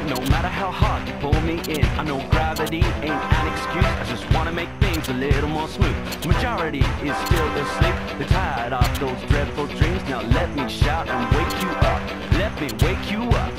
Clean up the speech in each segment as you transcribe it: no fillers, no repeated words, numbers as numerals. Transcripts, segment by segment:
no matter how hard you pull me in. I know gravity ain't an excuse, I just wanna make things a little more smooth. Majority is still asleep, they're tired of those dreadful dreams. Now let me shout and wake you up, let me wake you up.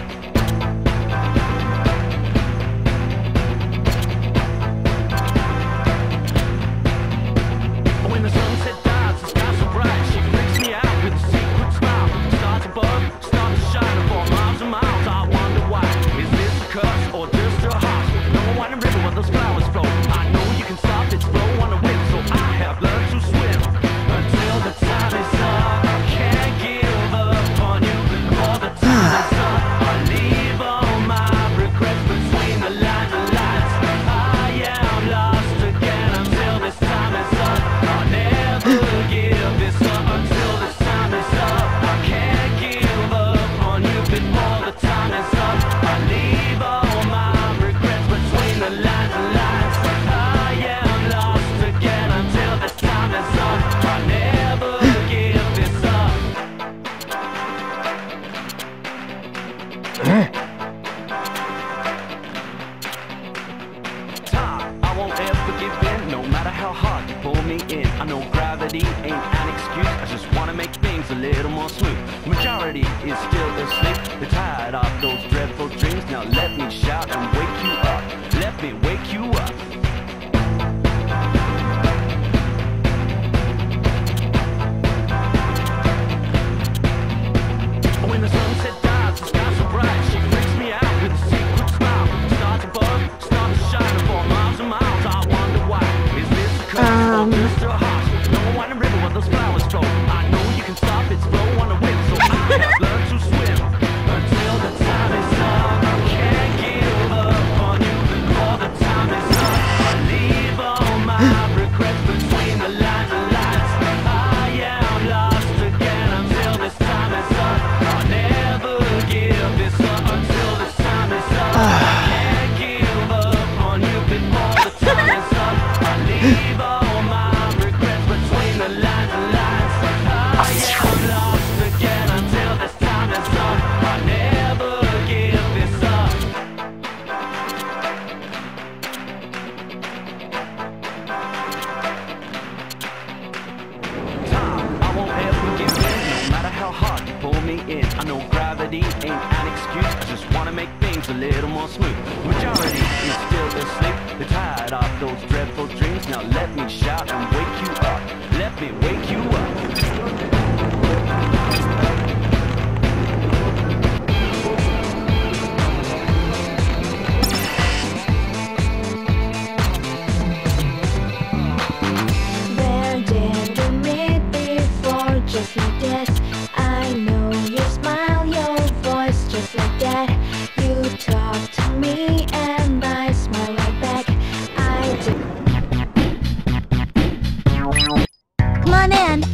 When the sunset dies, the sky's so bright, she freaks me out with a secret smile. Stars above, stars shining for miles and miles. I wonder why, is this a curse or just a heart? No winding river where those flowers flow. I know you can stop its flow on a whim, so I have learned to swim until the time is up. I can't give up on you before the time is up. I leave all my regrets between the lines and lights. I am lost again until this time is up. I'll never give this up until this time is up. I can't give up on you before the time is up. I leave all my regrets between the lines and lights. I am lost again until this time is up. I'll never give this up. I won't ever give in, no matter how hard you pull me in. I know gravity ain't an excuse, I just wanna make things a little more smooth. Majority is still asleep, they're tired of those dreadful dreams. Now let me shout and wake you up, let me wake you up. When the sunset dies, the sky's so bright, she freaks me out with a secret smile. Stars above, stars shining for miles and miles. I wonder why, is this a curse or just a heart? No winding river where those flowers flow. I know you can stop its flow on a whim, so I have learned to swim until the time is up. I can't give up on you before the time is up. I leave all my regrets between the lines and lights. I am lost again until this time is up. I'll never give this up until this time is up. I can't give up on you before the time is up. I leave all my regrets between the lines and lights. I am lost again until this time is up. I never give this up. I won't ever give in, no matter how hard you pull me in. I know gravity ain't an excuse, I just wanna make things a little more smooth. Majority is still asleep, they're tired of those dreadful dreams. Now let me shout and wake you up, let me wake you up. Where did we meet before? Just like this. I know your smile, your voice, just like that. You talk to me and I smile right back. I do. Come on in.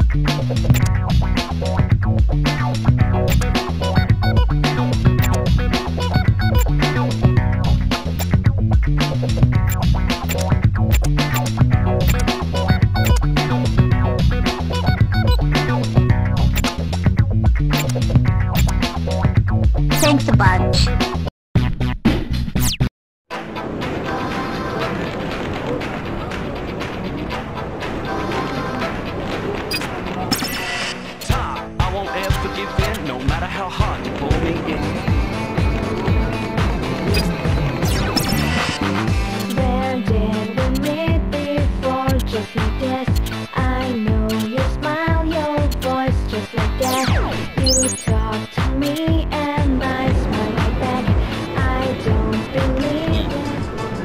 Thanks a bunch. I won't ever give in, no matter how hard you pull me in. Where did we meet before? Just like this. I know your smile, your voice, just like that. You talk to me and I smile right back. I don't believe it.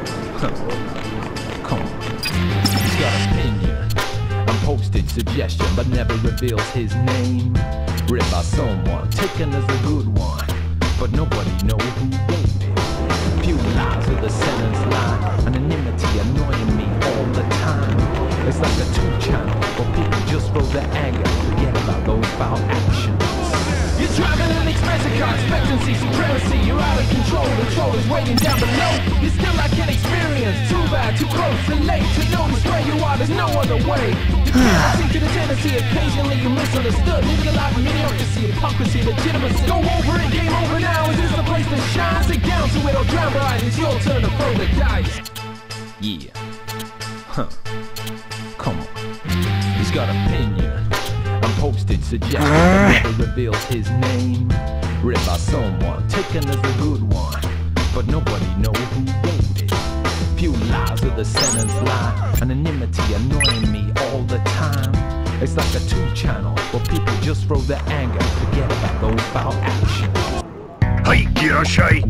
Come on. He's got opinion. I'm posting suggestion, but never reveals his name. Read by someone, taken as a good one, but nobody knows who wrote it. Few lies of the sentence line, anonymity annoying me all the time. It's like a 2-channel, where people just throw their anger, forget about those foul actions. You're driving an expensive car, expectancy, supremacy. You're out of control, the troll is waiting down below. You still lack an experience, too bad, too close and late to notice where you are, there's no other way. You can't see to the tendency, occasionally you misunderstood. Living a life of mediocrity, hypocrisy, legitimacy. Go over it, game over now, is this the place to shine? Yeah. Huh. Come on. He's got opinion. I'm posting suggestions but never reveals his name. Read by someone, taken as a good one, but nobody knows who wrote it. Few lies of the sentence lie, anonymity annoying me all the time. It's like a 2-channel where people just throw their anger, forget about those foul actions. Hey, Kirashai!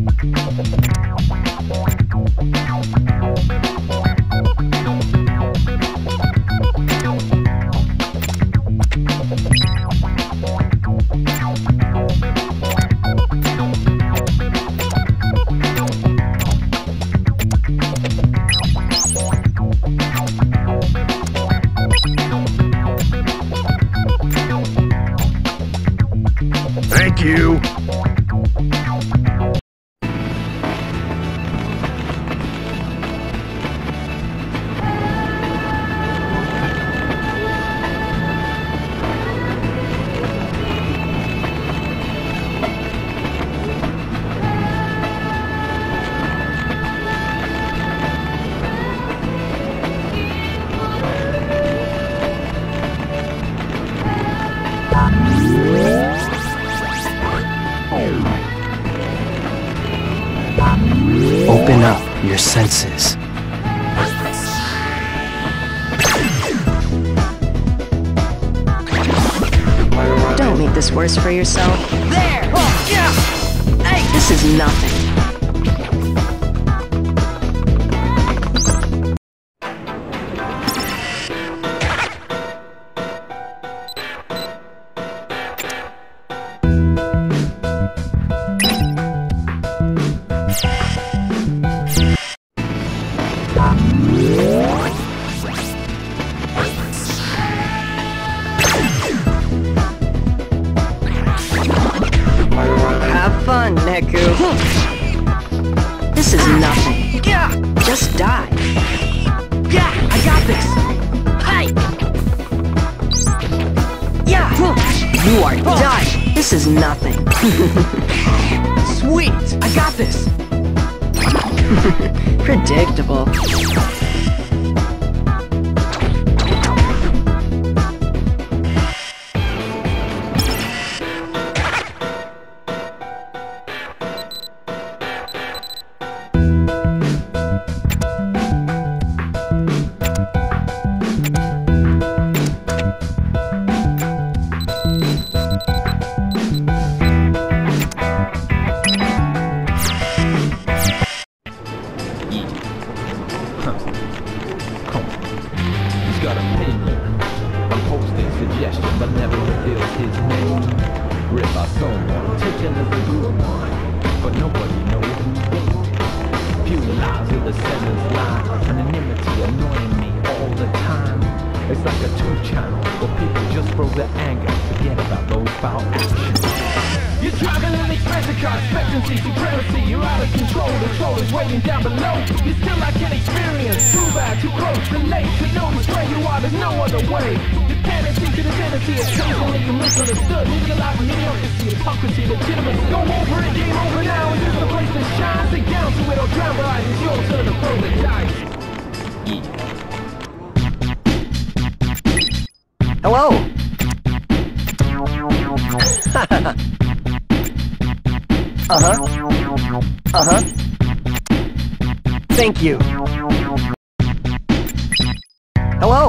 Thank you! Open up your senses. Don't make this worse for yourself. There! Oh, yeah! Hey! This is nothing. Have fun, Neku. This is nothing. Just die. Yeah, I got this. Hey. Yeah. You are done. This is nothing. Sweet. I got this. Predictable. Got opinion. I'm posting suggestions but never reveals his name. Read by someone, taken as a good one, but nobody knows who wrote it. Few lies of the sentence lie, anonymity annoying me all the time. It's like a 2-channel where people just throw their anger, forget about those foul actions. You're driving an expensive car, expectancy, supremacy. You're out of control, the troll is waiting down below. You still lack an experience, too bad, too close, too late to notice where you are, there's no other way. Dependency to the tendency is constantly misunderstood. Living a life of mediocrity, hypocrisy, legitimacy. Go over it, game over now, and this is the place that shines. Stay down to it or drown your eyes, it's your turn to throw the dice. Hello! Thank you. Hello!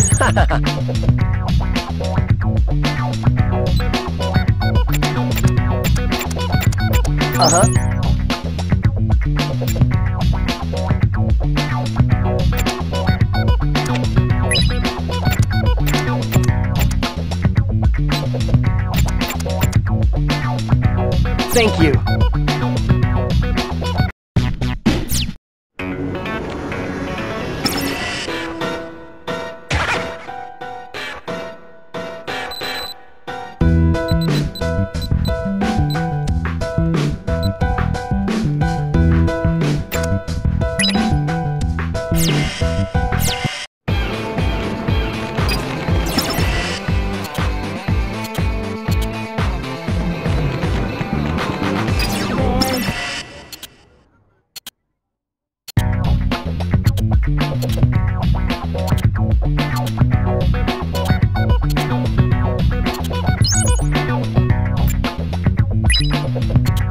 Thank you. Bye.